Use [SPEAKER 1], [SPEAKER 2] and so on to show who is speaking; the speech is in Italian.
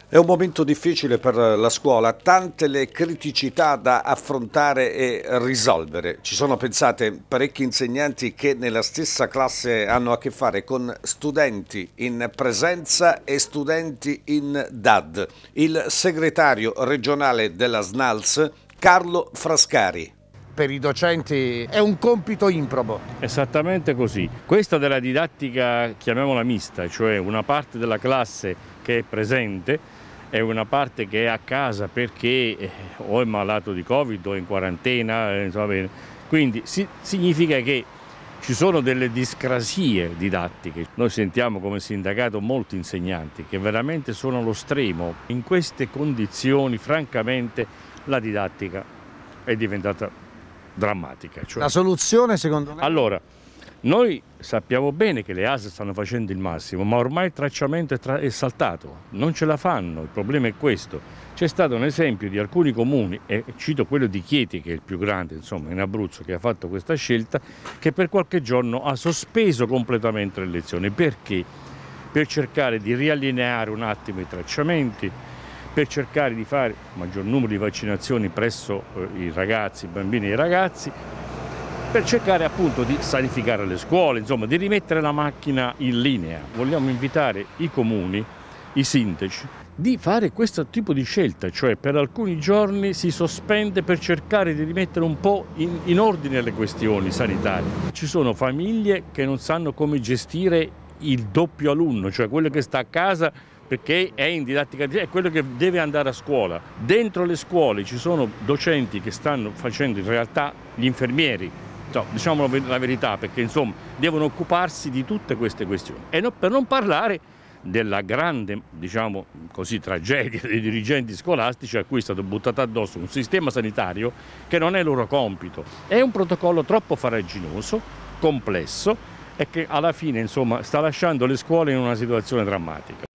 [SPEAKER 1] È un momento difficile per la scuola, tante le criticità da affrontare e risolvere. Ci sono, pensate, parecchi insegnanti che nella stessa classe hanno a che fare con studenti in presenza e studenti in DAD. Il segretario regionale della SNALS, Carlo Frascari.
[SPEAKER 2] Per i docenti è un compito improbo.
[SPEAKER 3] Esattamente così. Questa della didattica, chiamiamola mista, cioè una parte della classe che è presente e una parte che è a casa perché o è malato di Covid o è in quarantena, insomma, quindi significa che ci sono delle discrasie didattiche. Noi sentiamo come sindacato molti insegnanti che veramente sono allo stremo. In queste condizioni, francamente, la didattica è diventata drammatica.
[SPEAKER 2] La soluzione, secondo lei?
[SPEAKER 3] Allora, noi sappiamo bene che le ASL stanno facendo il massimo, ma ormai il tracciamento è saltato, non ce la fanno, il problema è questo. C'è stato un esempio di alcuni comuni, e cito quello di Chieti, che è il più grande, insomma, in Abruzzo, che ha fatto questa scelta, che per qualche giorno ha sospeso completamente le lezioni. Perché? Per cercare di riallineare un attimo i tracciamenti, per cercare di fare maggior numero di vaccinazioni presso i ragazzi, i bambini e i ragazzi, per cercare appunto di sanificare le scuole, insomma di rimettere la macchina in linea. Vogliamo invitare i comuni, i sindaci, di fare questo tipo di scelta, cioè per alcuni giorni si sospende per cercare di rimettere un po' in ordine le questioni sanitarie. Ci sono famiglie che non sanno come gestire il doppio alunno, cioè quello che sta a casa perché è in didattica, è quello che deve andare a scuola. Dentro le scuole ci sono docenti che stanno facendo in realtà gli infermieri, diciamo la verità, perché insomma devono occuparsi di tutte queste questioni. E per non parlare della grande, diciamo così, tragedia dei dirigenti scolastici a cui è stato buttato addosso un sistema sanitario che non è loro compito. È un protocollo troppo farraginoso, complesso e che alla fine insomma sta lasciando le scuole in una situazione drammatica.